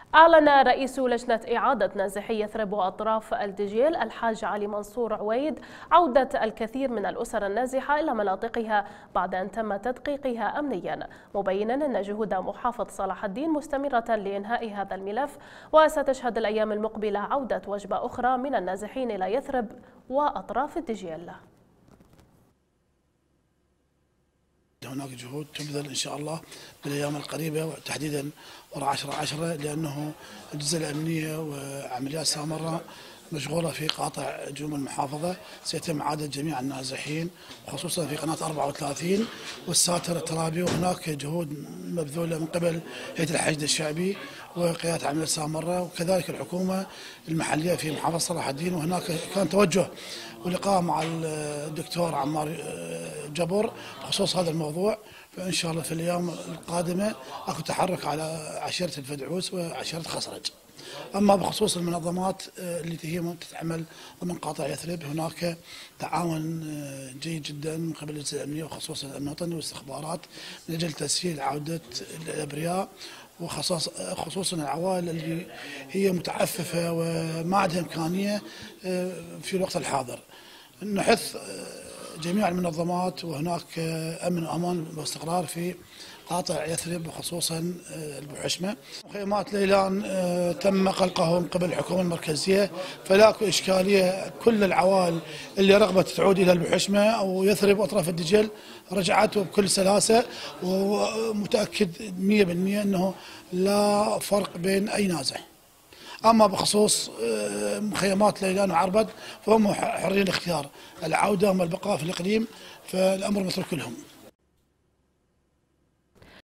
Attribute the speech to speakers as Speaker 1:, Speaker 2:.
Speaker 1: أعلن رئيس لجنة إعادة نازحي يثرب وأطراف الدجيل الحاج علي منصور عويد عودة الكثير من الأسر النازحة إلى مناطقها بعد أن تم تدقيقها أمنيا، مبينا أن جهود محافظ صلاح الدين مستمرة لإنهاء هذا الملف، وستشهد الأيام المقبلة عودة وجبة أخرى من النازحين إلى يثرب وأطراف الدجيل.
Speaker 2: هناك جهود تبذل إن شاء الله بالأيام القريبة وتحديدا وراء 10/10 لأنه الأجهزة الأمنية وعمليات سامرة مشغولة في قاطع هجوم المحافظة. سيتم إعادة جميع النازحين خصوصا في قناة 34 والساتر الترابي، وهناك جهود مبذولة من قبل هيئة الحشد الشعبي وقيادة عملية سامرة وكذلك الحكومة المحلية في محافظة صلاح الدين. وهناك كان توجه ولقاء مع الدكتور عمار جبر بخصوص هذا الموضوع، فإن شاء الله في الأيام القادمة أكو تحرك على عشيرة الفدعوس وعشيرة خصرج. أما بخصوص المنظمات التي هي تتعمل ضمن قاطع يثرب، هناك تعاون جيد جدا من قبل الأجهزة الأمنية وخصوصا الأمن الوطني والاستخبارات من أجل تسهيل عودة الأبرياء، وخصوصا العوائل اللي هي متعففة وما عندها إمكانية في الوقت الحاضر. نحث جميع المنظمات وهناك أمن وأمان واستقرار في قاطع يثرب وخصوصا البحشمة. مخيمات ليلان تم قلقها من قبل الحكومة المركزية، فلا إشكالية. كل العوائل اللي رغبت تعود إلى البحشمة أو يثرب وأطراف الدجل رجعت بكل سلاسة، ومتأكد 100% أنه لا فرق بين أي نازح. أما بخصوص مخيمات ليلان وعربد فهم حرين الاختيار، العودة والبقاء في الإقليم، فالأمر متروك لهم.